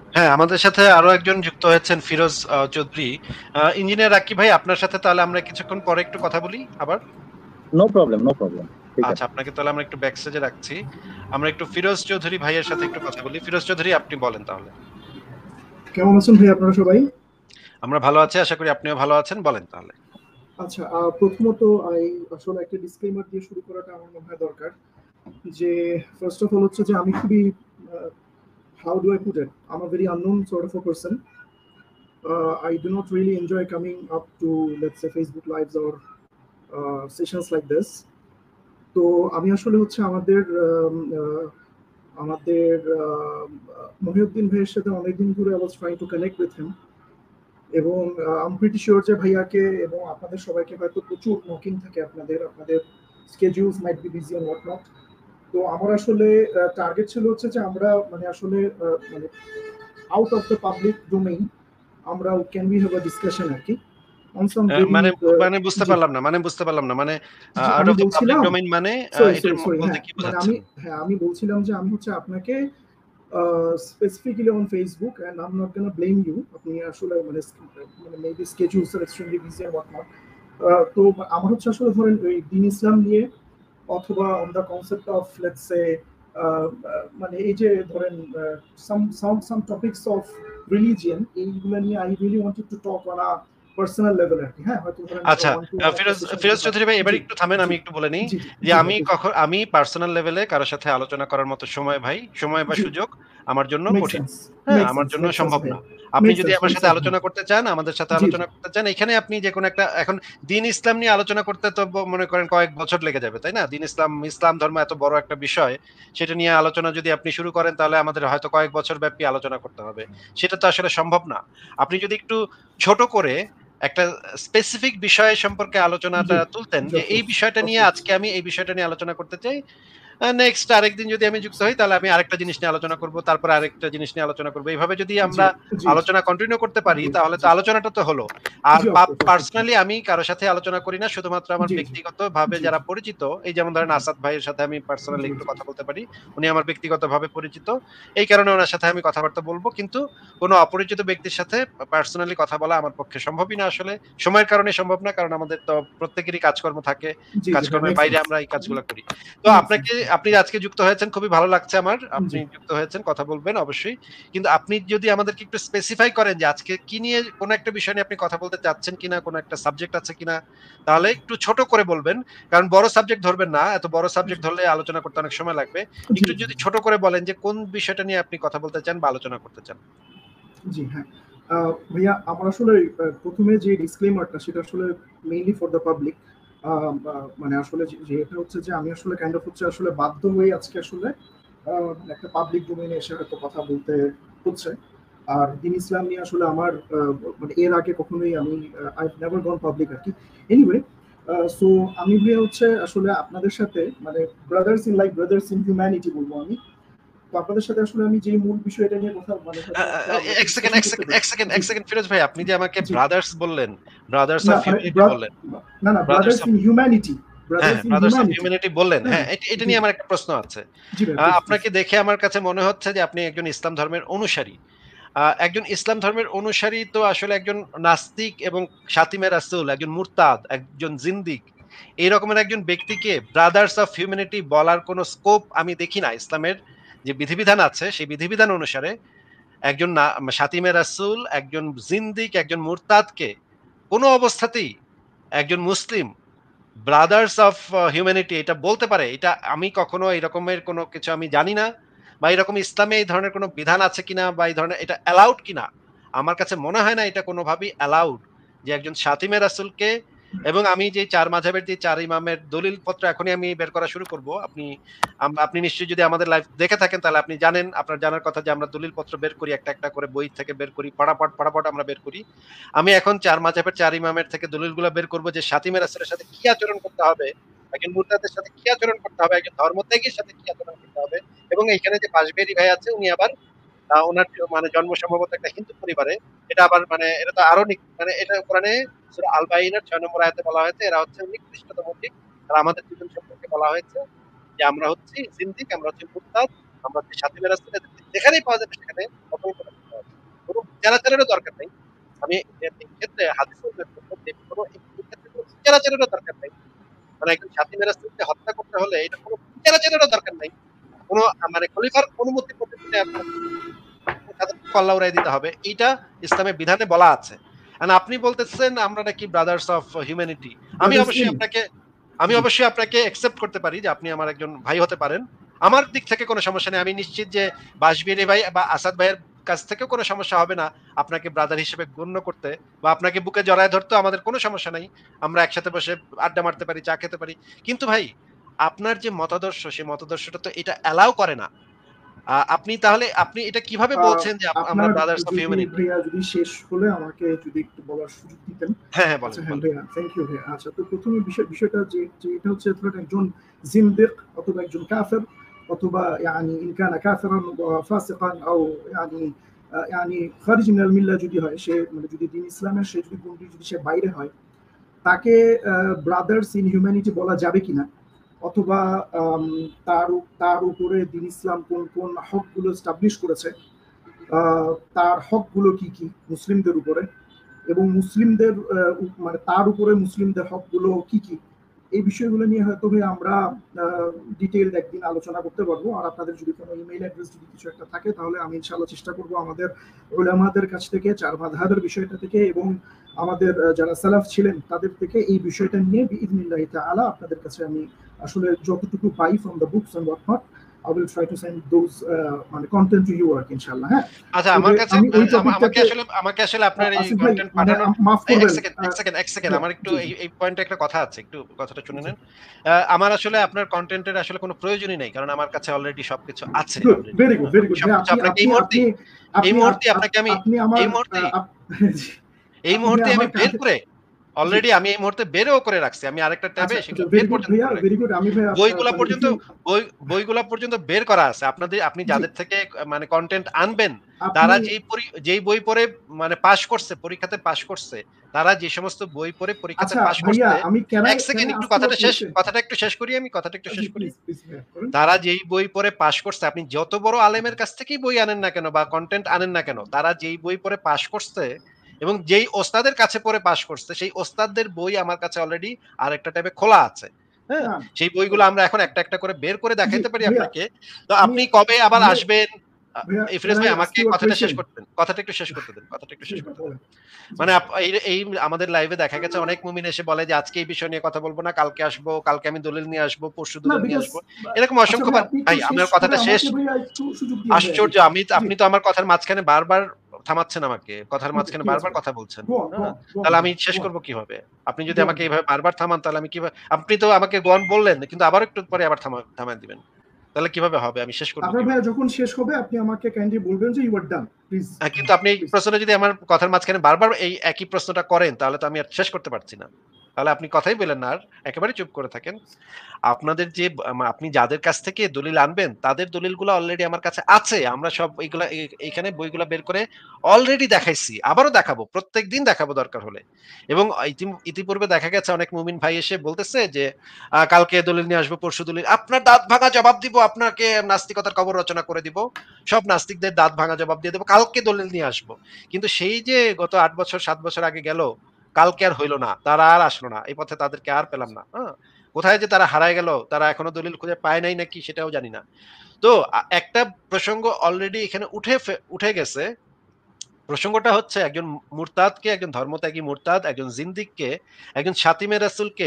হ্যাঁ, আমাদের সাথে আরো একজন যুক্ত হয়েছেন ফিরোজ চৌধুরী। ইঞ্জিনিয়ার রাকিব ভাই, আপনার সাথে তাহলে আমরা কিছুক্ষণ পরে একটু কথা বলি আবার। No problem, no problem. ঠিক আচ্ছা, আছে। আপনাকে তাহলে আমরা একটু ব্যাক স্টেজে রাখছি। আমরা একটু ফিরোজ চৌধুরী ভাইয়ের সাথে একটু কথা বলি। ফিরোজ চৌধুরী, আপনি বলেন তাহলে। কেমন আছেন ভাই আপনারা সবাই? আমরা ভালো আছি, আশা করি আপনিও ভালো আছেন। বলেন তাহলে। আচ্ছা, প্রথমত আসলে একটা ডিসক্লেমার দিয়ে শুরু করাটা আমার মনে হয় দরকার। যে ফার্স্ট অফ অল হচ্ছে যে আমি খুবই, how do I put it, I am a very unknown sort of a person. I do not really enjoy coming up to, let's say, Facebook lives or sessions like this. তো আমি আসলে হচ্ছে আমাদের মহিউদ্দিন ভাইয়ের সাথে অনেকদিন ধরে I was trying to connect with him, এবং আই এম প্রিটি শিওর যে ভাইয়াকে এবং আপনাদের সবাইকে হয়তো প্রচুর নকিং থাকে, আপনাদের আপনাদের schedules might be busy and what not. তো আমার আসলে টার্গেট ছিল হচ্ছে যে আমরা মানে আসলে মানে out of the public domain আমরা can we have a discussion আর কি, অন সাম ভেরি। মানে মানে বুঝতে জি পারলাম না, মানে বুঝতে পারলাম না। মানে জি, আউট আমি অফ দ্য পাবলিক বলছিলাম, ডোমেইন মানে সরি এটার সরি সরি, বলতে হ্যাঁ কি মানে আমি, বোঝাচ্ছেন? হ্যাঁ আমি বলছিলাম যে আমি হচ্ছে আপনাকে specifically on Facebook, and I'm not gonna blame you. আপনি আসলে মানে maybe schedules are extremely busy and whatnot. তো আমার হচ্ছে আসলে ধরেন ওই দিন ইসলাম নিয়ে, অথবা on the concept of, let's say, মানে এই যে ধরেন some topics of religion, এইগুলো নিয়ে I really wanted to talk on a personal level আর কি। হ্যাঁ, হয়তো ধরেন আচ্ছা, one to one একটা ফিরোজ সেশন ফিরোজ দিতে পারি। চৌধুরী ভাই, এবার জি একটু থামেন, জি আমি একটু বলে নিই জি জি যে জি ভাই please। আমি পার্সোনাল লেভেলে কারো সাথে আলোচনা করার মতো সময় ভাই, সময় বা জি, সুযোগ আমার জন্য মেক কঠিন। সেন্স, হ্যাঁ, মেক আমার সেন্স, জন্য মেক সেন্স সম্ভব ভাই, না। আপনি মেক যদি সেন্স, আমার মেক সাথে সেন্স ভাই। আলোচনা করতে চান, আমাদের সাথে জি জি আলোচনা করতে চান, এখানে আপনি যেকোনো একটা এখন দ্বীন ইসলাম নিয়ে আলোচনা করতে তো মনে করেন কয়েক বছর লেগে যাবে, তাই না? দ্বীন ইসলাম, ইসলাম ধর্ম এত বড় একটা বিষয়, সেটা নিয়ে আলোচনা যদি আপনি শুরু করেন তাহলে আমাদের হয়তো কয়েক বছর ব্যাপী আলোচনা করতে হবে। সেটা তো আসলে সম্ভব না। আপনি যদি একটু ছোট করে একটা স্পেসিফিক বিষয় সম্পর্কে জি আলোচনাটা তুলতেন জি, যে এই অফকোর্স, বিষয়টা নিয়ে অফকোর্স। আজকে আমি এই বিষয়টা নিয়ে আলোচনা করতে চাই। নেক্সট আরেকদিন যদি আমি যুক্ত হই তাহলে আমি আরেকটা জিনিস নিয়ে আলোচনা করব। তারপরে আরেকটা জিনিস নিয়ে আলোচনা করব। এভাবে যদি জি আমরা জি জি আলোচনা কন্টিনিউ করতে পারি জি তাহলে তো জি আলোচনাটা তো হলো। আর জি, অফকোর্স, অফকোর্স। পার্সোনালি আমি কারো সাথে আলোচনা করি না। শুধুমাত্র আমার জি জি ব্যক্তিগতভাবে জি যারা পরিচিত, এই যেমন ধরেন জি আসাদ ভাইয়ের সাথে আমি পার্সোনালি জি একটু জি কথা বলতে পারি। উনি আমার ব্যক্তিগতভাবে পরিচিত। এই কারণে উনার সাথে আমি কথাবার্তা বলব। কিন্তু কোন অপরিচিত ব্যক্তির সাথে পার্সোনালি কথা বলা আমার পক্ষে সম্ভবই না আসলে। সময়ের কারণে সম্ভব না। কারণ আমাদের তো প্রত্যেকেরই কাজকর্ম থাকে। জি জি ভাই, কাজকর্মের মেক বাইরে সেন্স, আমরা এই কাজগুলা করি। তো মেক সেন্স। আপনি আজকে যুক্ত হয়েছেন, খুবই ভালো লাগছে আমার। জি আপনি যুক্ত হয়েছেন, কথা বলবেন অবশ্যই। কিন্তু আপনি যদি আমাদেরকে একটু স্পেসিফাই করেন যে আজকে কি নিয়ে, কোন একটা বিষয় নিয়ে আপনি কথা বলতে চাচ্ছেন কিনা, কোন একটা সাবজেক্ট আছে কিনা, তাহলে একটু ছোট করে বলবেন। কারণ বড় সাবজেক্ট ধরবেন না। এত বড় সাবজেক্ট ধরলে আলোচনা করতে অনেক সময় লাগবে। জি একটু জি যদি ছোট করে বলেন যে কোন বিষয়টা নিয়ে আপনি কথা বলতে চান বা আলোচনা করতে চান। জি, হ্যাঁ। ভাইয়া আমার আসলে প্রথমে যে ডিসক্লেমারটা সেটা আসলে মেইনলি ফর দ্য পাবলিক। মানে আসলে যেটা হচ্ছে যে আমি আসলে কাইন্ড অফ হচ্ছে আসলে বাধ্য হয়ে আজকে আসলে একটা পাবলিক ডোমেইনে এসে হয়তো কথা বলতে হচ্ছে। আর দিন ইসলাম নিয়ে আসলে আমার মানে এর আগে কখনোই আমি আই নেভার গন পাবলিক আর কি। এনিওয়ে, সো আমি ভাইয়া হচ্ছে আসলে আপনাদের সাথে মানে brothers in like brothers in humanity বলবো আমি। তো আপনাদের সাথে আসলে আমি যে মূল বিষয়টা নিয়ে কথা মানে আ হয়তো আ ক্লাব এক সেকেন্ড, ডিসকাশন এক করতে সেকেন্ড, পারি। এক সেকেন্ড, জি এক সেকেন্ড ফিরোজ ভাই, আপনি যে আমাকে জি, ব্রাদার্স বললেন, ব্রাদার্স না অফ মানে হিউম্যানিটি বললেন। না না, brothers brothers of in humanity, হ্যাঁ, ব্রাদার্স হ্যাঁ, in brothers of humanity. Humanity বললেন। হ্যাঁ হ্যাঁ, এটা জি নিয়ে আমার একটা প্রশ্ন আছে। জি ভাই, প্লিজ প্লিজ। আপনাকে দেখে আমার কাছে মনে হচ্ছে যে আপনি একজন ইসলাম ধর্মের অনুসারী। একজন ইসলাম ধর্মের অনুসারী তো আসলে একজন নাস্তিক এবং শাতিমে রাসূল, একজন মুরতাদ, একজন জিন্দিক, এই রকমের একজন ব্যক্তিকে ব্রাদার্স অফ হিউম্যানিটি বলার কোনো স্কোপ আমি দেখি না। ইসলামের যে বিধিবিধান আছে সেই বিধিবিধান অনুসারে একজন শাতিমে রাসূল, একজন জিন্দিক, একজন মুরতাদকে কোনো অবস্থাতেই একজন মুসলিম ব্রাদার্স অফ হিউম্যানিটি এটা বলতে পারে, এটা আমি কখনো এরকমের কোনো কিছু আমি জানি না, বা এরকম ইসলামে এই ধরনের কোনো বিধান আছে কিনা বা এই ধরনের এটা অ্যালাউড কিনা। আমার কাছে মনে হয় না এটা কোনোভাবেই অ্যালাউড যে একজন শাতিমে রাসূলকে, এবং আমি যে ৪ মাযহাবের যে ৪ ইমামের দলিলপত্র এখনই আমি বের করা শুরু করব। আপনি নিশ্চয়ই যদি আমাদের লাইভ দেখে থাকেন তাহলে আপনি জানেন, আপনার জানার কথা যে আমরা দলিলপত্র বের করি, একটা, একটা করে বই থেকে বের করি, পড়াপট আমরা বের করি। আমি এখন ৪ মাযহাবের ৪ ইমামের থেকে দলিলগুলা বের করব যে শাতিমে রাসূলের সাথে কি আচরণ করতে হবে, একজন মুরতাদের সাথে কি আচরণ করতে হবে, একজন ধর্মত্যাগীর সাথে কি আচরণ করতে হবে। এবং এইখানে যে বাসবেরি ভাই আছে উনি আবার উনার মানে জন্ম সম্ভবত একটা হিন্দু পরিবারে। এটা আবার মানে এটা তো আরো মানে এটা কোরআনে সূরা আল বাইনের ৬ নম্বর আয়াতে বলা হয়েছে এরা হচ্ছে নিকৃষ্টতম জীব। আর আমাদের জীবন সম্পর্কে বলা হয়েছে যে আমরা হচ্ছি জিন্দিক, আমরা হচ্ছি মুরতাদ, আমরা হচ্ছি শাতিমে রাসূল, যেখানেই পাওয়া যাবে সেখানে কতল করা। ইচ্ছারাচারেরও দরকার নাই। আমি এই ক্ষেত্রে হাদিসে উল্লেখ করব যে কোনো এই ক্ষেত্রে কোনো ইচ্ছারাচারেরও দরকার নাই। মানে একজন স্বাধীন রাষ্ট্রকে হত্যা করতে হলে এটা কোনো ইচ্ছারাচারেরও দরকার নাই। কোনো মানে খলিফার অনুমতি পর্যন্ত নেওয়ার কোনো তাদেরকে কল্লা উড়াই দিতে হবে। এইটা ইসলামের বিধানে বলা আছে। আপনি বলতেছেন আমরা নাকি ব্রাদার্স অফ হিউম্যানিটি। আমি ব্রাদার্স অবশ্যই ইন আপনাকে আমি জি অবশ্যই আপনাকে অ্যাকসেপ্ট করতে পারি যে আপনি আমার একজন ভাই হতে পারেন। আমার দিক থেকে কোনো সমস্যা নেই। আমি নিশ্চিত যে বাশবিরি ভাই বা আসাদ ভাইয়ের কাছ থেকেও কোনো সমস্যা হবে না আপনাকে ব্রাদার হিসেবে গণ্য করতে বা আপনাকে বুকে জড়ায় ধরতেও আমাদের কোনো সমস্যা নাই। আমরা একসাথে বসে আড্ডা মারতে পারি, চা খেতে পারি। কিন্তু ভাই আপনার যে মতাদর্শ সেই মতাদর্শটা তো এটা অ্যালাও করে না। আপনি তাহলে আপনি এটা কিভাবে বলছেন যে আমরা আপনার ব্রাদার্স অফ যদি হিউম্যানিটি? ভাইয়া যদি শেষ হলে আমাকে যদি একটু বলার সুযোগ দিতেন। হ্যাঁ, হ্যাঁ আচ্ছা বলেন, হ্যাঁ বলেন। ভাইয়া, থ্যাংক ইউ ভাইয়া। আচ্ছা, তো প্রথমে বিষয়টা যে এটা হচ্ছে ধরেন একজন জিন্দিক অথবা একজন কাফের অথবা يعني إن كان كافرا فاسقا أو يعني يعني خارج من الملة যদি হয়, সে মানে যদি দিন ইসলামের সে যদি গণ্ডি যদি সে বাইরে হয়, তাকে ব্রাদার্স ইন হিউম্যানিটি বলা যাবে কিনা, অথবা আম, তার তার উপরে দিন ইসলাম কোন কোন হকগুলো স্টাবলিশ করেছে, তার হকগুলো কি কি মুসলিমদের উপরে, এবং মুসলিমদের মানে তার উপরে মুসলিমদের হকগুলো কি কি, এই বিষয়গুলো নিয়ে হয়তো ভাই আমরা ডিটেইলড একদিন আলোচনা করতে পারবো। আর আপনাদের যদি কোনো ইমেইল অ্যাড্রেস যদি কিছু একটা থাকে, তাহলে আমি ইনশাআল্লাহ চেষ্টা করবো আমাদের উলামাদের কাছ থেকে, চার মাযহাবের বিষয়টা থেকে এবং আমাদের যারা সালাফ ছিলেন তাদের থেকে এই বিষয়টা নিয়ে বিইذنিল্লাহি তাআলা আপনাদের কাছে আমি আসলে যতটুকু পাই from the books and what not, I will try to send those মানে content to you আর কি ইনশাআল্লাহ। হ্যাঁ, আচ্ছা আমার তবে কাছে আমি ওই আমাকে টপিকটাকে আসলে আপনার এই আসিফ ভাই কনটেন্ট মানে পাঠানোর মাফ এক করবেন। সেকেন্ড, এক সেকেন্ড আমার একটু জি জি এই পয়েন্টে একটা কথা আছে। একটু কথাটা শুনে জি, নেন। আমার আসলে আপনার কনটেন্টের আসলে কোনো প্রয়োজনই নাই। কারণ আমার কাছে অলরেডি সবকিছু আছে গুড, অলরেডি। ভেরি গুড, হ্যাঁ? ভেরি আমি গুড ভাই। সবকিছু আপনি আপনাকে আপনি আপনি এই আপনি মুহূর্তে আপনাকে আমি আপনি আমার এই মুহূর্তেই জি, এই আপনি ভাই মুহূর্তে আমি আমার বের কাছে করে জি। অলরেডি আমি এই মুহূর্তে বেরও করে রাখছি। আমি আরেকটা ট্যাবে আচ্ছা, সেগুলো বের ভেরি গুড পর্যন্ত ভাইয়া, করে ভেরি রাখছি। গুড। আমি ভাই বইগুলা মানে ইফ পর্যন্ত ইউ বইগুলা পর্যন্ত বের করা আছে। আপনি জি, যাদের থেকে মানে কনটেন্ট আনবেন, আপনি তারা যেই বই পড়ে মানে পাস করছে, পরীক্ষাতে পাস করছে, তারা যে সমস্ত বই পড়ে পরীক্ষাতে আচ্ছা পাস ভাইয়া, করছে, আমি ১ ক্যান সেকেন্ড আই একটু আস্ক ইউ আ কোয়েশ্চেন? কথাটা একটু শেষ করি আমি, কথাটা একটু জি শেষ করি। প্লিজ প্লিজ ভাইয়া করেন। তারা যেই বই পড়ে পাস করছে, আপনি যত বড় আলেমের কাছ থেকেই বই আনেন না কেন বা কনটেন্ট আনেন না কেন, তারা যেই বই পড়ে পাস করছে এবং যেই ওস্তাদের কাছে পড়ে পাস করছে, সেই ওস্তাদদের বই আমার কাছে অলরেডি আরেকটা ট্যাবে খোলা আছে। হ্যাঁ? না, সেই বইগুলো আমরা এখন একটা, একটা করে বের করে জি দেখাইতে পারি ভাইয়া, আপনাকে। তো আমি আপনি কবে আবার মানে আসবেন? ভাইয়া, ক্যান ইফরেজ আই ভাই আস্ক আমাকে ইউ আ কথাটা শেষ কোয়েশ্চেন? করতে দেন। কথাটা একটু শেষ করতে দেন। কথাটা একটু জি শেষ ভাই করতে দেন। বলেন। জি মানে জি এই আমাদের লাইভে দেখা গেছে অনেক মুমিন এসে বলে যে আজকে এই বিষয় নিয়ে কথা বলব না, কালকে আসবো, কালকে আমি দলিল নিয়ে আসবো, পরশু না, দলিল নিয়ে বিকজ আসবো। এরকম আচ্ছা অসংখ্য ভাই, বার আপনি একটু ভাই শেষ আমার করে কথাটা শেষ। আমাকে ভাইয়া একটু সুযোগ দিন ভাইয়া। জি আশ্চর্য! জি, আপনি তো আমার কথার মাঝখানে বারবার থামাচ্ছেন আমাকে। কথার ওকে, মাঝখানে ঠিক আছে বারবার ভাই। কথা বলছেন। গো অন, গো হ্যাঁ? অন, গো অন তাহলে আমি ভাইয়া, শেষ গো অন, করব কিভাবে? আপনি যদি গো অন আমাকে ভাইয়া। এভাবে বারবার থামান তাহলে আমি কিভাবে আপনি তো আমাকে go on বললেন কিন্তু আবার একটু পরে আবার থামায় দিবেন। তাহলে কিভাবে হবে? আমি শেষ করব আপনার কিভাবে? ভাইয়া যখন শেষ হবে আপনি আমাকে কাইন্ডলি বলবেন যে ইউ আর ডান। প্লিজ কিন্তু আপনি এই প্লিজ। প্রশ্নটা যদি আমার কথার মাঝখানে বারবার এই একই প্রশ্নটা করেন তাহলে তো আমি আর শেষ করতে পারছি না। তাহলে আপনি কথাই বললেন না আর। একেবারে চুপ করে থাকেন। আপনাদের যে আপনি যাদের কাছ থেকে দলিল আনবেন, তাদের দলিলগুলা অলরেডি আমার কাছে আছে। আমরা সব এইগুলা এইখানে বইগুলা বের করে অলরেডি দেখাইছি। আবারও দেখাবো। প্রত্যেকদিন দেখাবো দরকার হলে। এবং ইতিপূর্বে দেখা গেছে অনেক মুমিন ভাই এসে বলতেছে যে, কালকে দলিল নিয়ে আসবো, পরশু দলিল। আপনার দাঁত ভাঙা জবাব দিব, আপনাকে নাস্তিকতার কবর রচনা করে দিব। সব নাস্তিকদের দাঁত ভাঙা জবাব দিয়ে দেব। কালকে দলিল নিয়ে আসবো। কিন্তু সেই যে গত ৮ বছর ৭ বছর আগে গেল, কালকে আর হইল না। তারা আর আসলো না। এই পথে তাদেরকে আর পেলাম না। কোথায় যে তারা হারায় গেল, তারা এখনো দলিল খুঁজে পায় নাই নাকি সেটাও জানি না। তো একটা প্রসঙ্গ অলরেডি এখানে উঠে গেছে। প্রসঙ্গটা হচ্ছে একজন মুরতাদকে, একজন ধর্মত্যাগী মুরতাদ, একজন জিন্দিককে, একজন শাতিমে রাসূলকে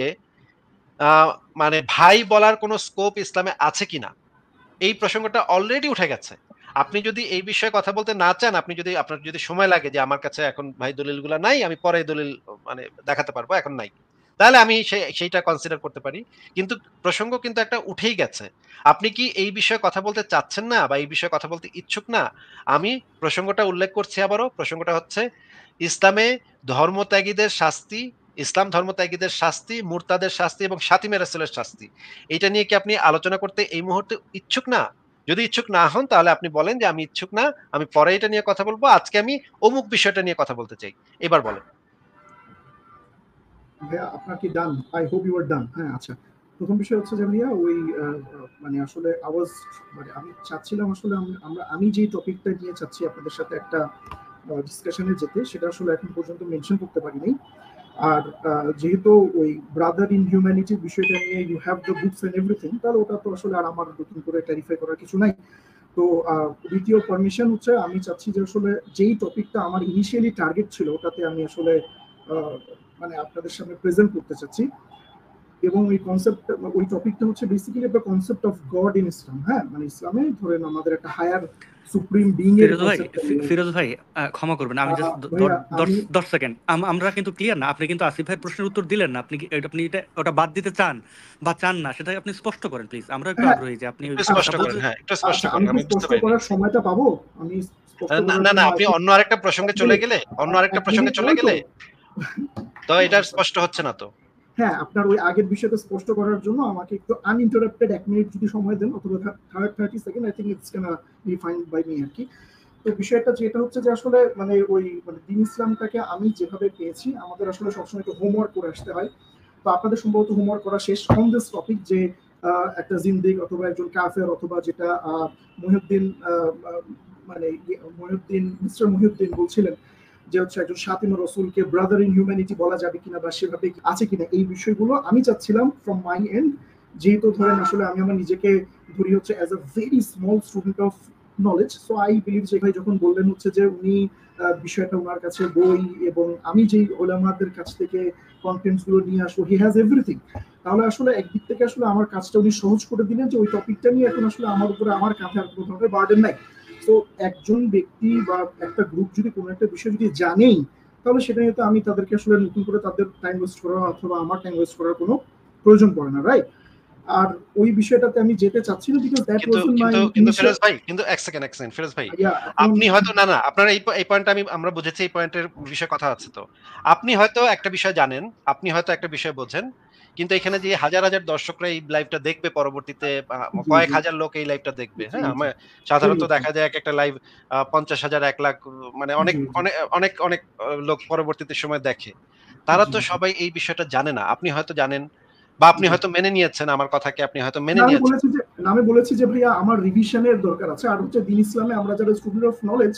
আ মানে ভাই বলার কোন স্কোপ ইসলামে আছে কিনা? এই প্রসঙ্গটা অলরেডি উঠে গেছে। আপনি যদি এই বিষয়ে কথা বলতে না চান, আপনার যদি সময় লাগে যে আমার কাছে এখন ভাই দলিলগুলা নাই, আমি পরে দলিল মানে দেখাতে পারবো, এখন নাই। তাহলে আমি সেইটা কনসিডার করতে পারি। কিন্তু প্রসঙ্গ কিন্তু একটা উঠেই গেছে। আপনি কি এই বিষয়ে কথা বলতে চাচ্ছেন না বা এই বিষয়ে কথা বলতে ইচ্ছুক না? আমি প্রসঙ্গটা উল্লেখ করছি আবারও। প্রসঙ্গটা হচ্ছে ইসলামে ধর্মত্যাগীদের শাস্তি, ইসলাম ধর্মত্যাগীদের শাস্তি, মুরতাদের শাস্তি এবং শাতিমে রাসূলের শাস্তি। এইটা নিয়ে কি আপনি আলোচনা করতে এই মুহূর্তে ইচ্ছুক না? যদি ইচ্ছুক না হন তাহলে আপনি বলেন যে আমি ইচ্ছুক না। আমি পরে এটা নিয়ে কথা বলব। আজকে আমি অমুক বিষয়টা নিয়ে কথা বলতে চাই। এবার বলেন। ভাইয়া আপনার কি done? I hope you are done. হ্যাঁ, আচ্ছা। প্রথম বিষয় হচ্ছে যে ভাইয়া ওই মানে আসলে মানে আমি চাচ্ছিলাম আসলে আমি যে টপিকটা নিয়ে চাচ্ছি আপনাদের সাথে একটা ডিসকাশনে যেতে, সেটা আসলে এখন পর্যন্ত মেনশন করতে পারিনি। আর যেহেতু ওই ব্রাদার ইন হিউম্যানিটি বিষয়টা নিয়ে you have the books and everything, তাহলে ওটা তো আসলে আর আমার নতুন করে ক্লারিফাই করার কিছু নাই। তো দ্বিতীয় পারমিশন হচ্ছে, আমি চাচ্ছি যে আসলে যেই টপিকটা আমার ইনিশিয়ালি টার্গেট ছিল ওটাতে আমি আসলে মানে আপনাদের সামনে প্রেজেন্ট করতে চাচ্ছি। এবং ওই কনসেপ্ট, ওই টপিকটা হচ্ছে বেসিক্যালি একটা concept of God in Islam. হ্যাঁ, মানে ইসলামে ধরেন আমাদের একটা হায়ার সুপ্রিম বিং এর কনসেপ্ট। ফিরোজ ভাই ক্ষমা করবেন, আমি জাস্ট ভাইয়া, 10 সেকেন্ড, আমরা কিন্তু ক্লিয়ার না। আপনি কিন্তু আসিফ ভাইয়ের প্রশ্নের উত্তর দিলেন না। আপনি আপনি এটা ওটা বাদ দিতে চান বা চান না, সেটা আপনি স্পষ্ট করেন প্লিজ। আমরা একটু হ্যাঁ, আগ্রহী যে আপনি একটু স্পষ্ট করেন, হ্যাঁ একটু স্পষ্ট আচ্ছা, করেন, আমি আমি কি বুঝতে স্পষ্ট পারিনি। করার সময়টা পাবো? আমি স্পষ্ট না করার না না, জন্য আপনি অন্য আরেকটা প্রসঙ্গে চলে গেলে, অন্য আরেকটা এক প্রসঙ্গে মিনিট চলে বলতো। গেলে তো এটা স্পষ্ট হচ্ছে না তো। হ্যাঁ, আপনার ওই আগের বিষয়টা স্পষ্ট করার জন্য আমাকে একটু আনইন্টারাপ্টেড 1 মিনিট যদি সময় দেন, অথবা 30 second, I think it's gonna be fine by me আর কি। তো বিষয়টা যেটা হচ্ছে যে আসলে মানে ওই মানে দ্বীন ইসলামটাকে আমি যেভাবে পেয়েছি, আমাদের আসলে সবসময় একটু হোমওয়ার্ক করে আসতে হয়। তো আপনাদের সম্ভবত হোমওয়ার্ক করা শেষ অন দিস টপিক, যে একটা জিন্দিক অথবা একজন কাফের, অথবা যেটা মহিউদ্দিন মানে মিস্টার মহিউদ্দিন বলছিলেন যে হচ্ছে একজন সাতিমা রসুলকে ব্রাদার ইন হিউম্যানিটি বলা যাবে কিনা বা সেভাবে আছে কিনা, এই বিষয়গুলো আমি চাচ্ছিলাম ফ্রম মাই এন্ড। যেহেতু ধরেন আসলে আমি আমার নিজেকে ধরি হচ্ছে as a very small student of knowledge, so I believe যে ভাই যখন বললেন হচ্ছে যে উনি বিষয়টা ওনার কাছে বই এবং আমি যেই ওলামাদের কাছ থেকে কন্টেন্টস গুলো নিয়ে আসবো, হি হ্যাজ এভরিথিং, তাহলে আসলে একদিক থেকে আসলে আমার কাজটা উনি সহজ করে দিলেন, যে ওই টপিকটা নিয়ে এখন আসলে আমার উপরে আমার কাঁধে আর কোনো ধরনের বার্ডেন নাই। তো একজন ব্যক্তি বা একটা গ্রুপ যদি কোনো একটা বিষয় যদি জানেই, তাহলে সেটা নিয়ে তো আমি তাদেরকে আসলে নতুন করে তাদের টাইম ওয়েস্ট করা অথবা আমার টাইম ওয়েস্ট করার কোনো প্রয়োজন পড়ে না, রাইট? আর ওই বিষয়টাতে আমি যেতে চাচ্ছি না, বিকজ দ্যাট কিন্তু ওয়াজন্ট মাই কিন্তু কিন্তু ইনিশিয়াল। ফিরোজ ভাই, কিন্তু এক সেকেন্ড ফিরোজ ভাই, আপনি হয়তো না না আপনার এই পয়েন্টটা আমরা বুঝেছি, এই পয়েন্টের বিষয়ে কথা আছে তো। আপনি হয়তো একটা বিষয় জানেন, আপনি হয়তো একটা বিষয় বোঝেন, কিন্তু এখানে যে হাজার হাজার দর্শকরা এই লাইভটা দেখবে পরবর্তীতে, কয়েক হাজার লোক এই লাইভটা দেখবে, হ্যাঁ আমার সাধারণত দেখা যায় এক একটা লাইভ 50,000 1 লাখ, মানে অনেক অনেক অনেক অনেক লোক পরবর্তীতে সময় দেখে। তারা তো সবাই এই বিষয়টা জানে না, আপনি হয়তো জানেন বা আপনি হয়তো মেনে নিয়েছেন আমার কথাকে, আপনি হয়তো মেনে নিয়েছেন। আমি বলেছি যে ভাইয়া আমার রিভিশনের দরকার আছে। আর হচ্ছে দ্বীন ইসলামে আমরা যারা স্টুডেন্ট অফ নলেজ,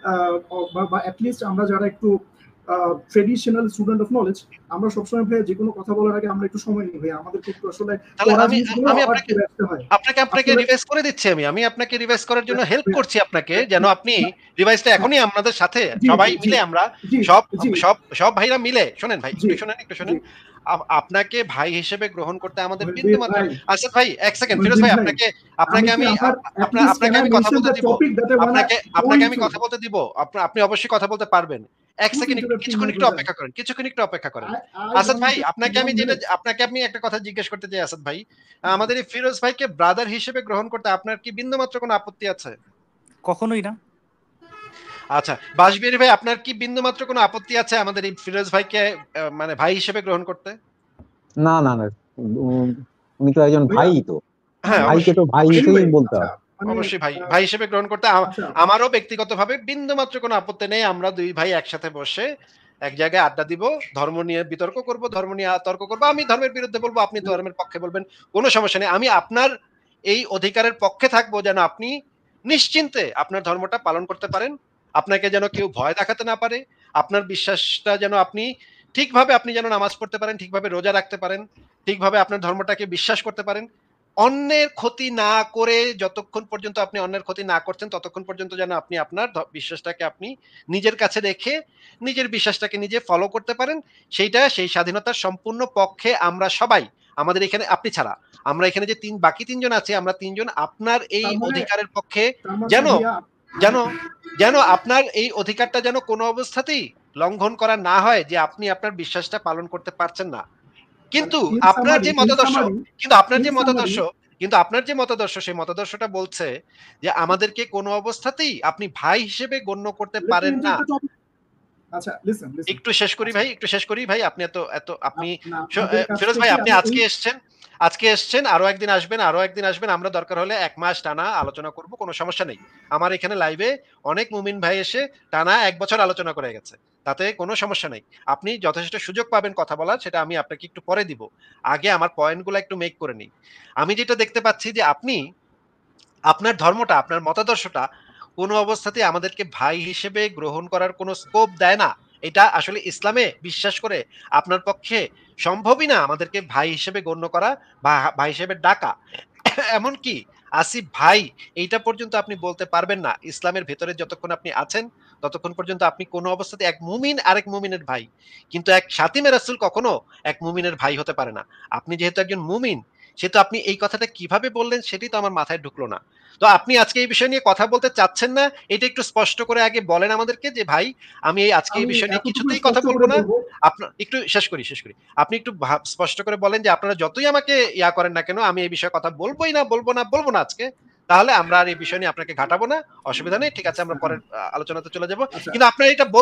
বা অ্যাটলিস্ট আমরা যারা একটু ট্রেডিশনাল স্টুডেন্ট অফ নলেজ, আমরা সবসময় ভাইয়া যে কোনো কথা বলার আগে আমরা একটু সময় নিই ভাইয়া, আমাদেরকে একটু আসলে তাহলে পড়া আমি জিনিসগুলো আমি আবার আপনাকে করে আসতে হয় আপনাকে আসলে। রিভাইজ করে দিচ্ছি, আমি আপনাকে রিভাইজ করার জন্য হেল্প করছি আপনাকে, যেন আপনি রিভাইজটা এখনই আমাদের সাথে জি সবাই জি জি মিলে আমরা জি সব জি সব সব ভাইরা মিলে, শোনেন ভাই, জি একটু জি শোনেন। আপনাকে ভাই হিসেবে গ্রহণ করতে আমাদের মহিউদ্দিন বিন্দুমাত্র, ভাই, আচ্ছা ভাই এক সেকেন্ড ফিরোজ মহিউদ্দিন ভাই, ভাই, আপনাকে আমি কি আমি আমার অ্যাটলিস্ট আপনাকে ক্যান আই আমি কথা মেনশন বলতে দ্য দিব, টপিক দ্যাট আই ওয়ান্না আপনাকে পয়েন্ট আমি টু? কথা বলতে দিব, আপনি অবশ্যই কথা বলতে পারবেন। এক Who's সেকেন্ড interrupting কিছুক্ষণ my একটু brother? অপেক্ষা করেন, কিছুক্ষণ একটু অপেক্ষা করেন। I আসাদ ভাই, wanted আপনাকে আমি 1 যেটা minute. আপনাকে আমি একটা কথা জিজ্ঞেস করতে চাই আসাদ ভাই, আমাদের এই ফিরোজ ভাইকে ব্রাদার হিসেবে গ্রহণ করতে আপনার কি বিন্দুমাত্র কোনো আপত্তি আছে? কখনোই না। আচ্ছা, বাসবিহারী ভাই, আপনার কি বিন্দুমাত্র কোনো আপত্তি আছে আমাদের এই ফিরোজ ভাইকে মানে ভাই হিসেবে গ্রহণ করতে? না না না, উনি তো একজন ভাইয়া, ভাই, তো মানে হ্যাঁ, ভাইকে অবশ্যই, তো ভাই অবশ্যই। হিসেবেই anyway, বলতে আচ্ছা, হবে। মানে অবশ্যই ভাই হিসেবে গ্রহণ করতে আচ্ছা, আমারও ব্যক্তিগতভাবে বিন্দুমাত্র কোনো আপত্তি নেই। আমরা ২ ভাই একসাথে বসে এক জায়গায় আড্ডা দিব, ধর্ম নিয়ে বিতর্ক করব, ধর্ম নিয়ে তর্ক করব। আমি ধর্মের বিরুদ্ধে বলব, আপনি ধর্মের পক্ষে বলবেন। কোনো সমস্যা নেই। আমি আপনার এই অধিকারের পক্ষে থাকবো যেন আপনি নিশ্চিন্তে আপনার ধর্মটা পালন করতে পারেন। আপনাকে যেন কেউ ভয় দেখাতে না পারে। আপনার বিশ্বাসটা যেন আপনি ঠিকভাবে আপনি যেন নামাজ পড়তে পারেন, ঠিকভাবে রোজা রাখতে পারেন, ঠিকভাবে আপনার ধর্মটাকে বিশ্বাস করতে পারেন। অন্যের ক্ষতি না করে, যতক্ষণ পর্যন্ত আপনি অন্যের ক্ষতি না করছেন, ততক্ষণ পর্যন্ত যেন আপনি আপনার বিশ্বাসটাকে আপনি নিজের কাছে রেখে নিজের বিশ্বাসটাকে নিজে ফলো করতে পারেন। সেই স্বাধীনতার সম্পূর্ণ পক্ষে আমরা সবাই। আমাদের এখানে আপনি ছাড়া আমরা এখানে যে বাকি ৩ জন আছি, আমরা ৩ জন আপনার এই তার মানে অধিকারের পক্ষে, তার মানে যেন ভাইয়া, যেন যেন আপনার এই অধিকারটা যেন কোনো অবস্থাতেই লঙ্ঘন করা না হয়, যে আপনি আপনার বিশ্বাসটা পালন করতে পারছেন না। মানে কিন্তু ইন আপনার সামারি যে ইন মতাদর্শ, সামারি কিন্তু আপনার ইন যে সামারি মতাদর্শ আপনার যে মতাদর্শ, সেই মতাদর্শটা বলছে যে আমাদেরকে কোনো অবস্থাতেই আপনি ভাই হিসেবে গণ্য করতে লেট মি পারেন এন্টার না। The topic. আচ্ছা, লিসেন লিসেন। একটু শেষ করি আচ্ছা, ভাই, একটু শেষ করি ভাই। আপনি এত এত আপনি আপনাদের কাছ ফিরোজ ভাই, থেকে আপনি আমি এই আজকে এসছেন, আরো একদিন আসবেন, আরো একদিন আসবেন। আমরা দরকার হলে ১ মাস টানা আলোচনা করব, কোনো সমস্যা নেই। আমার এখানে লাইভে অনেক মুমিন ভাই এসে টানা ১ বছর আলোচনা করে গেছে। তাতে কোনো সমস্যা নেই। আপনি যথেষ্ট সুযোগ পাবেন কথা বলার, সেটা আমি আপনাকে একটু পরে দিব। আগে আমার পয়েন্টগুলো একটু মেক করে নিই। আমি যেটা দেখতে পাচ্ছি যে আপনি আপনার ধর্মটা, আপনার মতাদর্শটা কোনো অবস্থাতেই আমাদেরকে ভাই হিসেবে গ্রহণ করার কোনো স্কোপ দেয় না। এটা আসলে ইসলামে বিশ্বাস করে আপনার পক্ষে সম্ভবই না আমাদেরকে ভাই হিসেবে গণ্য করা বা ভাই হিসেবে ডাকা। এমনকি আসিফ ভাই এইটা পর্যন্ত আপনি বলতে পারবেন না। ইসলামের ভেতরে যতক্ষণ আপনি আছেন, ততক্ষণ পর্যন্ত আপনি কোনো অবস্থাতে এক মুমিন আরেক মুমিনের ভাই। কিন্তু এক শাতিমে রাসূল কখনো এক মুমিনের ভাই হতে পারে না। আপনি যেহেতু একজন মুমিন, সেহেতু আপনি এই কথাটা কিভাবে বললেন সেটাই তো আমার মাথায় ঢুকলো না। তো আপনি আজকে এই বিষয় নিয়ে কথা বলতে চাচ্ছেন না, এটা একটু স্পষ্ট করে আগে বলেন আমাদেরকে যে, "ভাই, আমি আজকে এই আমি বিষয় নিয়ে এতটুকু কিছুতেই কথা স্পষ্ট বলব করে না।" বলবো, একটু শেষ করি। আপনি একটু স্পষ্ট করে বলেন যে, "আপনারা যতই আমাকে করেন না কেন, আমি এই বিষয়ে কথা বলবই না, বলব না আজকে। তাহলে আমরা আর এই বিষয় নিয়ে আপনাকে ঘাটাবো না। অসুবিধা নেই। ঠিক আছে, আমরা পরের আলোচনাতে চলে যাব। আচ্ছা কিন্তু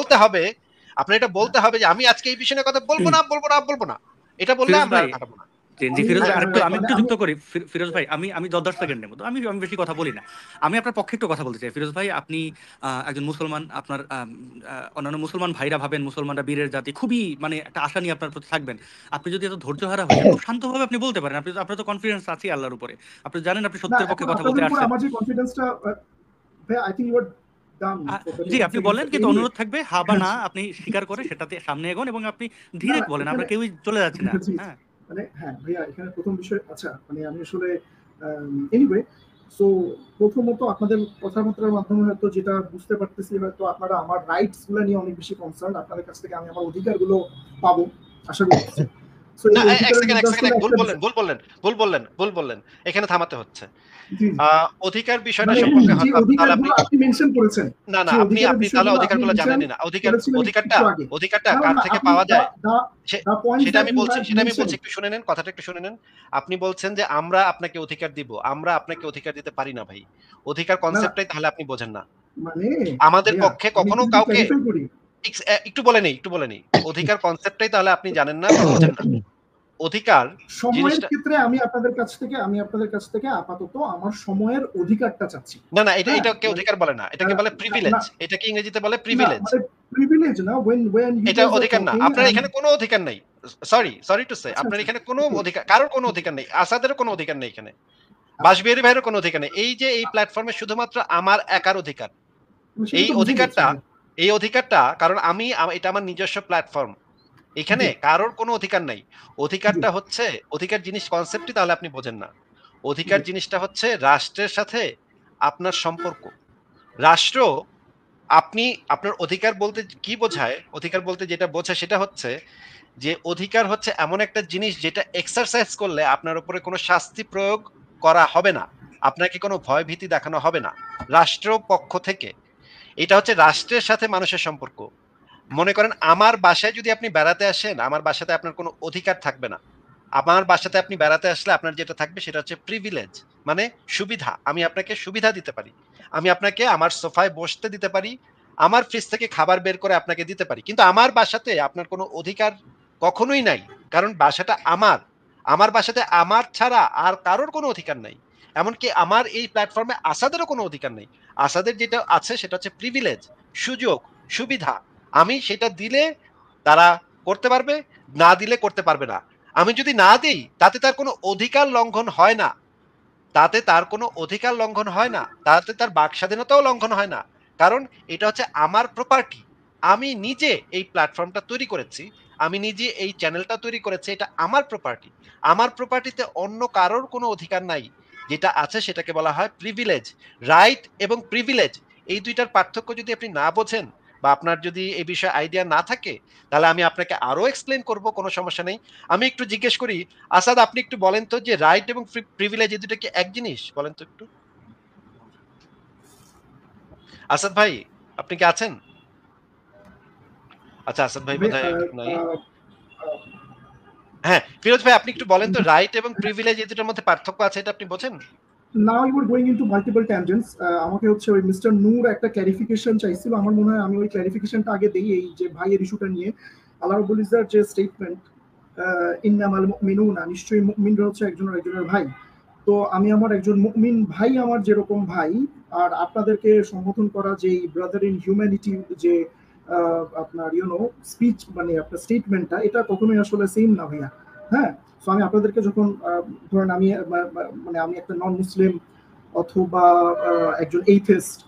আপনার এটা বলতে হবে যে, আমি আজকে এই বিষয় নিয়ে কথা বলব না। এটা বললে ফিরোজ আমরা আর ভাই, ঘাটাবো না।" জি, জি, আমি ফিরোজ ভাই, হ্যাঁ, আরেকটু ভাই আমি বলেন। একটু আমি যুক্ত করি। ফিরোজ ভাই, আমি 10 সেকেন্ড নেব। তো আমি বেশি কথা বলি না। আমি আপনার পক্ষে একটু কথা বলতে চাই। ফিরোজ ভাই, আপনি একজন মুসলমান, আপনার অন্যান্য মুসলমান ভাইরা ভাবেন মুসলমানরা বীরের জাতি। খুবই মানে একটা আশা নিয়ে আপনার প্রতি থাকবেন। আপনি যদি এত ধৈর্যহারা হয়ে যান, খুব শান্তভাবে আপনি বলতে পারেন। আপনার তো কনফিডেন্স আছেই আল্লাহর উপরে। আপনি জানেন আপনি না, সত্যের পক্ষে এখন কথা বলতে আপনাদের উপর আসছেন। আমার যে কনফিডেন্সটা, ভাই I think you are done a for the জি, নেক্সট আপনি সেকেন্ড। বলেন, সো কিন্তু এনিওয়ে, অনুরোধ থাকবে হা বা না আপনি স্বীকার করে সেটাতে সামনে এগোন এবং আপনি না, ধীরে না, বলেন। আমরা এখানে কেউই চলে যাচ্ছি না। জি, জি। হ্যাঁ? মানে হ্যাঁ, ভাইয়া এখানে ১ম বিষয়, আচ্ছা মানে আমি আসলে এনিওয়ে, সো প্রথমত আপনাদের কথাবার্তার মাধ্যমে হয়তো যেটা বুঝতে পারতেছি, হয়তো আপনারা আমার রাইটস গুলা নিয়ে অনেক বেশি কনসার্ন। আপনাদের কাছ থেকে আমি আমার অধিকারগুলো পাবো আশা করতেছি। সো না, এই অধিকারের এক মধ্যে সেকেন্ড, আসলে একটা বিষয়, ভুল বললেন। এখানে থামাতে হচ্ছে। জি, জি। আ অধিকার বিষয়টা মানে সম্পর্কে যে হয়তো তাহলে আপনি অধিকারগুলো আপনি মেনশন করেছেন, না, যে অধিকারের আপনি তাহলে বিষয়গুলো আপনি অধিকারগুলো মেনশন জানেনই না। করেছিলেন একটু আগে। অধিকারটা না, কার না, থেকে আপনি পাওয়া যায়? সে the points সেটা that আমি you বলছি, have mentioned, একটু শুনে নেন, কথাটা একটু শুনে নেন। আপনি বলছেন যে আমরা আপনাকে অধিকার দিব। আমরা আপনাকে অধিকার দিতে পারি না ভাই। অধিকার না, না, কনসেপ্টটাই তাহলে আপনি বোঝেন না। মানে আমাদের ভাইয়া পক্ষে আমি কখনো একটু যদি কাউকে ক্লারিফাই করি, একটু বলে নেই। অধিকার কনসেপ্টটাই তাহলে আপনি জানেন না বা বোঝেন না। অধিকার সময়ের জিনিসটা ক্ষেত্রে আমি আপনাদের কাছ থেকে আপাতত আমার সময়ের অধিকারটা চাচ্ছি। না, হ্যাঁ? এটাকে মানে অধিকার বলে না। এটাকে বলে না, প্রিভিলেজ। না, এটাকে ইংরেজিতে বলে না, প্রিভিলেজ। মানে প্রিভিলেজ না, when you এটা guys are অধিকার না। talking আপনার and এখানে কোনো অধিকার নেই। সরি টু সে, আচ্ছা, আপনার আচ্ছা, এখানে কোনো ওকে, অধিকার, কারোর কোনো অধিকার নেই। আসাদেরও কোনো অধিকার নেই এখানে। আচ্ছা। বাসবিহারী ভাইয়েরও কোনো অধিকার নেই। এই যে এই প্ল্যাটফর্মে শুধুমাত্র আমার একার অধিকার। সেটা এই তো বুঝে গেছি অধিকারটা ভাইয়া। এই অধিকারটা কারণ এটা আমার নিজস্ব প্ল্যাটফর্ম। এখানে জি, কারোর কোনো অধিকার নাই। জি, অধিকারটা হচ্ছে অধিকার জিনিস কনসেপ্টই তাহলে আপনি বোঝেন না। অধিকার জি, জিনিসটা হচ্ছে রাষ্ট্রের সাথে আপনার সম্পর্ক। রাষ্ট্র আপনি আপনার অধিকার বলতে কি বোঝায়? অধিকার বলতে যেটা বোঝায় সেটা হচ্ছে যে অধিকার হচ্ছে এমন একটা জিনিস যেটা এক্সারসাইজ করলে আপনার উপরে কোনো শাস্তি প্রয়োগ করা হবে না। আপনাকে কোনো ভয়ভীতি দেখানো হবে না। রাষ্ট্র পক্ষ থেকে। এটা হচ্ছে রাষ্ট্রের সাথে মানুষের সম্পর্ক। মনে করেন আমার বাসায় যদি আপনি বেড়াতে আসেন, আমার বাসাতে আপনার কোনো অধিকার থাকবে না। আমার বাসাতে আপনি বেড়াতে আসলে আপনার যেটা থাকবে সেটা হচ্ছে প্রিভিলেজ, মানে সুবিধা। আমি আপনাকে সুবিধা দিতে পারি। আমি আপনাকে আমার সোফায় বসতে দিতে পারি। আমার ফ্রিজ থেকে খাবার বের করে আপনাকে দিতে পারি। কিন্তু আমার বাসাতে আপনার কোনো অধিকার কখনোই নাই। কারণ বাসাটা আমার। আমার বাসাতে আমার ছাড়া আর কারোর কোনো অধিকার নাই। এমনকি আমার এই প্ল্যাটফর্মে আসাদেরও কোনো অধিকার নেই। আসাদের যেটা আছে সেটা হচ্ছে প্রিভিলেজ, সুযোগ, সুবিধা। আমি সেটা দিলে তারা করতে পারবে, না দিলে করতে পারবে না। আমি যদি না দেই তাতে তার কোনো অধিকার লঙ্ঘন হয় না। তাতে তার কোনো অধিকার লঙ্ঘন হয় না। তাতে তার বাকস্বাধীনতাও লঙ্ঘন হয় না। কারণ এটা হচ্ছে আমার প্রপার্টি। আমি নিজে এই প্ল্যাটফর্মটা তৈরি করেছি। আমি নিজে এই চ্যানেলটা তৈরি করেছি। এটা আমার প্রপার্টি। আমার প্রপার্টিতে অন্য কারোর কোনো অধিকার নাই। যেটা আছে সেটাকে বলা হয় প্রিভিলেজ। রাইট এবং প্রিভিলেজ এই ২ টার পার্থক্য যদি আপনি না বোঝেন বা আপনার যদি এই বিষয়ে আইডিয়া না থাকে, তাহলে আমি আপনাকে আরো এক্সপ্লেইন করব, কোনো সমস্যা নেই। আমি একটু জিজ্ঞেস করি, আসাদ আপনি একটু বলেন তো যে রাইট এবং প্রিভিলেজ এই দুটো কি এক জিনিস? বলেন তো একটু। আসাদ ভাই, আপনি কি আছেন? আচ্ছা, আসাদ ভাই ভাই, বোধহয় নাই। আহ, আহ, হ্যাঁ, ফিরোজ ভাই আপনি একটু বলেন তো রাইট এবং প্রিভিলেজ এই দুটোর মধ্যে পার্থক্য আছে এটা আপনি বোঝেন? Now you are going into multiple tangents. আমাকে হচ্ছে ওই মিস্টার নূর একটা ক্লারিফিকেশন চাইছিল। আমার মনে হয় আমি ওই ক্লারিফিকেশনটা আগে দেই, এই যে ভাইয়ের ইস্যুটা নিয়ে। আল্লাহ রাব্বুল ইজ্জার যে স্টেটমেন্ট, ইন্নামাল মুমিনুনা, নিশ্চয়ই মুমিনরা হচ্ছে একজনের একজনের ভাই। তো আমি আমার একজন মুমিন ভাই, আমার যেরকম ভাই, আর আপনাদেরকে সম্বোধন করা যে ব্রাদার ইন হিউম্যানিটি, যে আপনার স্পিচ, মানে আপনার স্টেটমেন্টটা, এটা কখনোই আসলে সেম না ভাইয়া। হ্যাঁ, তো আমি আপনাদেরকে যখন ধরেন আমি মানে আমি একটা নন মুসলিম অথবা একজন এইথেস্ট,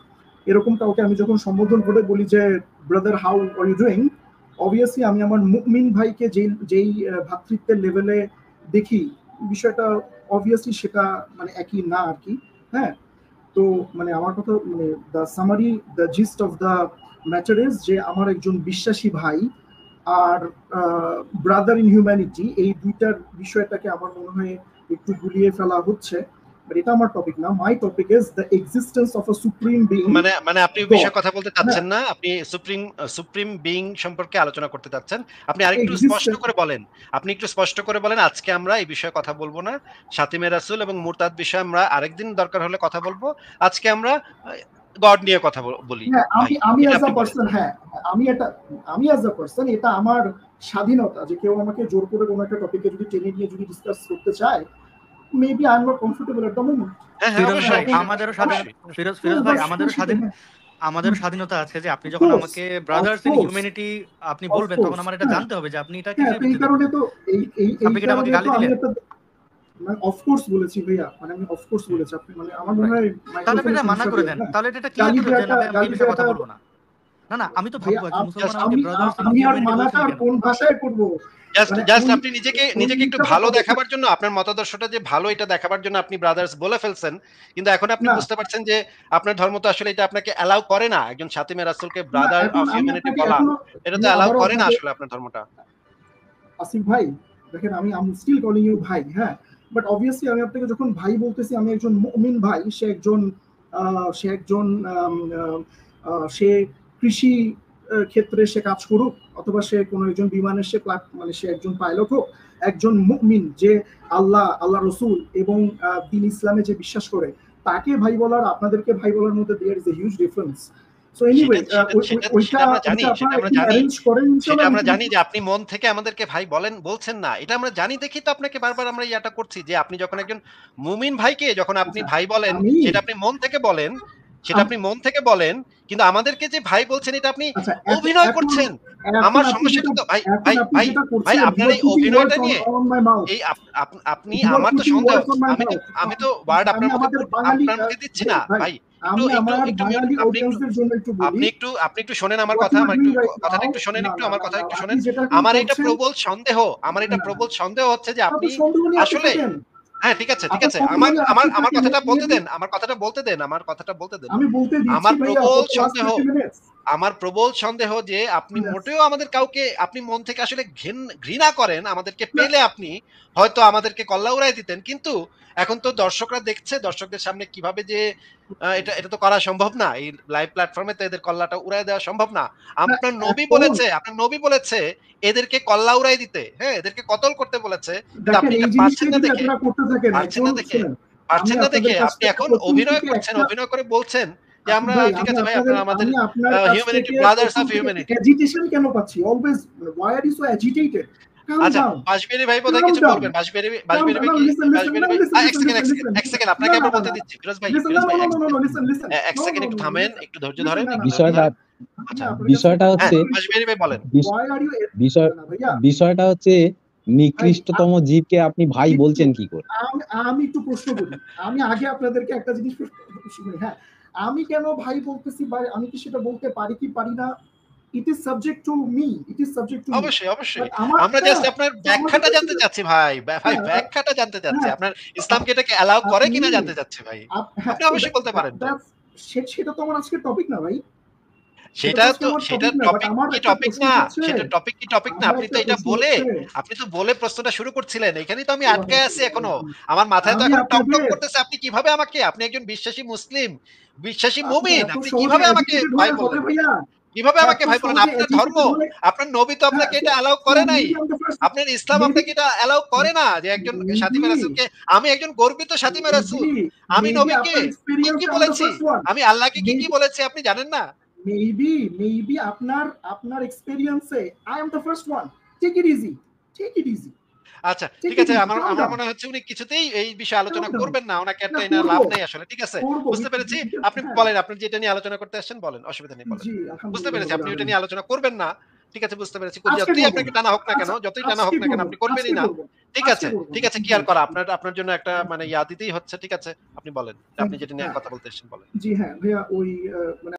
এরকম কাউকে আমি যখন সম্বোধন করে বলি যে brother how are you doing, obviously আমি আমার মুমিন ভাইকে যেই ভ্রাতৃত্বের লেভেলে দেখি, বিষয়টা অবভিয়াসলি সেটা মানে একই না আর কি। হ্যাঁ, তো মানে আমার কথা মানে the summary, the gist of the matter is যে আমার একজন বিশ্বাসী ভাই আর ব্রাদার ইন হিউম্যানিটি, এই দুইটার বিষয়টাকে আমার মনে হয় একটু গুলিয়ে ফেলা হচ্ছে। বাট এটা আমার টপিক না। My topic is the existence of a supreme being. মানে আপনি এই বিষয়ে কথা বলতে চাচ্ছেন না, আপনি সুপ্রিম বিইং সম্পর্কে আলোচনা করতে চাচ্ছেন। আপনি আরেকটু স্পষ্ট করে বলেন, আপনি একটু স্পষ্ট করে বলেন আজকে আমরা এই বিষয়ে কথা বলবো না, শাতিমে রাসূল এবং মুরতাদ বিষয়ে আমরা আরেকদিন দরকার হলে কথা বলবো, আজকে আমরা গড নিয়ে কথা বলি। হ্যাঁ, আমি অ্যাজ আ পারসন, হ্যাঁ আমি অ্যাজ আ পারসন, এটা আমার স্বাধীনতা যে কেউ আমাকে জোর করে কোনো একটা টপিকে যদি টেনে নিয়ে যদি ডিসকাস করতে চায়, maybe I am not comfortable at the moment. হ্যাঁ ফিরোজ ভাই অবশ্যই আমাদেরও ফিরোজ ভাই আমাদেরও স্বাধীনতা আছে যে আপনি যখন আমাকে ব্রাদার্স ইন হিউম্যানিটি আপনি বলবেন, তখন আমার এটা জানতে হবে যে আপনি এটা হ্যাঁ, এই কারণে তো আপনি কি আমাকে গালি দিলেন? মানে অফকোর্স বলেছি ভাইয়া, মানে আমি অফকোর্স বলেছি। আপনি মানে আমার মনে হয় তাহলে এটা মানা করে দেন, তাহলে এটা ক্লিয়ার করে দেন, আমি এই বিষয়ে কথা বলবো না। না আমি তো ভাববো একজন মুসলমান আমাকে ব্রাদার্স ইন হিউম্যানিটি মানাটা কোন ভাষায় করব? জাস্ট আপনি নিজেকে একটু ভালো দেখাবার জন্য, আপনার মতাদর্শটা যে ভালো এটা দেখাবার জন্য আপনি ব্রাদার্স বলে ফেলছেন, কিন্তু এখন আপনি বুঝতে পারছেন যে আপনার ধর্ম তো আসলে এটা আপনাকে অ্যালাউ করে না একজন শাতিমে রাসূলকে ব্রাদার অফ হিউম্যানিটি বলা, এটা তো অ্যালাউ করে না আসলে আপনার ধর্মটা। আসিফ ভাই দেখেন, আমি স্টিল কলিং ইউ ভাই, হ্যাঁ, বাট অবভিয়াসলি আমি আপনাকে যখন ভাই বলতেছি, আমি একজন মুমিন ভাই, সে কৃষি ক্ষেত্রে সে কাজ করুক, অথবা সে কোনো একজন বিমানের মানে সে একজন পাইলট হোক, একজন মুমিন যে আল্লাহ রসুল এবং দ্বীন ইসলামে যে বিশ্বাস করে, তাকে ভাই বলার আপনাদেরকে ভাই বলার মধ্যে there is a huge difference. So anyway সেটা আমরা জানি যে আপনি মন থেকে আমাদেরকে ভাই বলছেন না, এটা আমরা জানি, দেখি তো আপনাকে বারবার আমরা ইয়াটা করছি যে আপনি যখন একজন মুমিন ভাইকে যখন আপনি ভাই বলেন, সেটা আপনি মন থেকে বলেন, কিন্তু আমাদেরকে যে ভাই বলছেন এটা আপনি অভিনয় করছেন। আমার সমস্যাটা তো ভাই আপনার এই অভিনয়টা নিয়ে এই আপনি, আমার তো সন্দেহ, আমি তো ওয়ার্ড আপনার মুখে দিচ্ছি না ভাই। আপনি একটু শোনেন আমার কথা, কথাটা একটু শোনেন, আমার এটা প্রবল সন্দেহ হচ্ছে যে আপনি আসলে, হ্যাঁ ঠিক আছে আমার কথাটা বলতে দেন, আমার প্রবল সন্দেহ যে আপনি মোটেও আমাদের কাউকে, আপনি মন থেকে আসলে ঘৃণা করেন আমাদেরকে পেলে, আপনি হয়তো আমাদেরকে কল্লা উড়াই দিতেন, কিন্তু এখন তো দর্শকরা দেখছে, দর্শকদের সামনে কিভাবে যে এটা তো করা সম্ভব না, এই লাইভ প্ল্যাটফর্মে তো এদের কল্লাটা উড়াই দেওয়া সম্ভব না। আপনার নবী বলেছে এদেরকে কল্লা উড়াই দিতে, হ্যাঁ এদেরকে কতল করতে বলেছে, আপনি এটা পারছেন না দেখে আপনি এখন অভিনয় করে বলছেন যে আমরা, ঠিক আছে ভাই, আপনারা আমাদের humanity, brothers of humanity. Agitation কেন পাচ্ছি always? Why are you so agitated? আচ্ছা, বাশবেরি ভাই বোধহয় কিছু বলবেন। বাশবেরি ভাই এক সেকেন্ড আপনাকে আবার বলতে দিচ্ছি। ফিরোজ ভাই এক সেকেন্ড একটু থামেন, একটু ধৈর্য ধরেন। বিষয়টা হচ্ছে, বাশবেরি ভাই বলেন। বিষয়টা হচ্ছে নিকৃষ্টতম জীবকে আপনি ভাই বলছেন কি করে? আমি একটু প্রশ্ন করি, আমি আগে আপনাদেরকে একটা জিনিস শুনি। হ্যাঁ, আমি কেন ভাই বলতেছি, আমি কি সেটা বলতে পারি কি পারি না, it is subject to me. অবশ্যই আমরা জাস্ট আপনার ব্যাখ্যাটা জানতে চাচ্ছি ভাই, ব্যাখ্যাটা জানতে চাচ্ছি, আপনার ইসলামকে এটাকে অ্যালাউ করে কিনা জানতে চাচ্ছি ভাই। আপনি অবশ্যই বলতে পারেন। সেটা তো আমার আজকের টপিক না ভাই, সেটা টপিক না। আপনি তো বলে প্রশ্নটা শুরু করছিলেন, এখানেই তো আমি আটকায় আছি এখনো, আমার মাথায় তো এখন টক করতেছে। আপনি কিভাবে আমাকে, আপনি একজন বিশ্বাসী মুসলিম, বিশ্বাসী মুমিন, আপনি কিভাবে আমাকে ভাই বলেন? আপনার ধর্ম, আপনার নবী তো আপনাকে এটা অ্যালাউ করে নাই, আপনার ইসলাম আপনাকে এটা অ্যালাউ করে না যে একজন শাতিমে রাসূলকে, আমি একজন গর্বিত শাতিমে রাসূল, আমি নবীকে কি বলেছি, আমি আল্লাহকে কি বলেছি আপনি জানেন না? মেবি আপনার এক্সপেরিয়েন্সে I am the first one. Take it easy. আচ্ছা ঠিক আছে, আমার মনে হচ্ছে উনি কিছুতেই এই বিষয়ে আলোচনা করবেন না, ওনাকে একটা এনে লাভ নেই আসলে। ঠিক আছে, বুঝতে পেরেছি। আপনি বলেন, আপনি যেটা নিয়ে আলোচনা করতে আসছেন বলেন, অসুবিধা নেই, বলেন। বুঝতে পেরেছি আপনি ওটা নিয়ে আলোচনা করবেন না, ঠিক আছে, বুঝতে পেরেছি। যতই আপনাকে টানা হোক না কেন, আপনি করবেনই না। ঠিক আছে, কি আর করা, আপনার জন্য একটা মানে ইয়া দিতেই হচ্ছে। ঠিক আছে, আপনি বলেন, আপনি যেটা নিয়ে কথা বলতে এসেছেন বলেন। জি হ্যাঁ ভাইয়া, ওই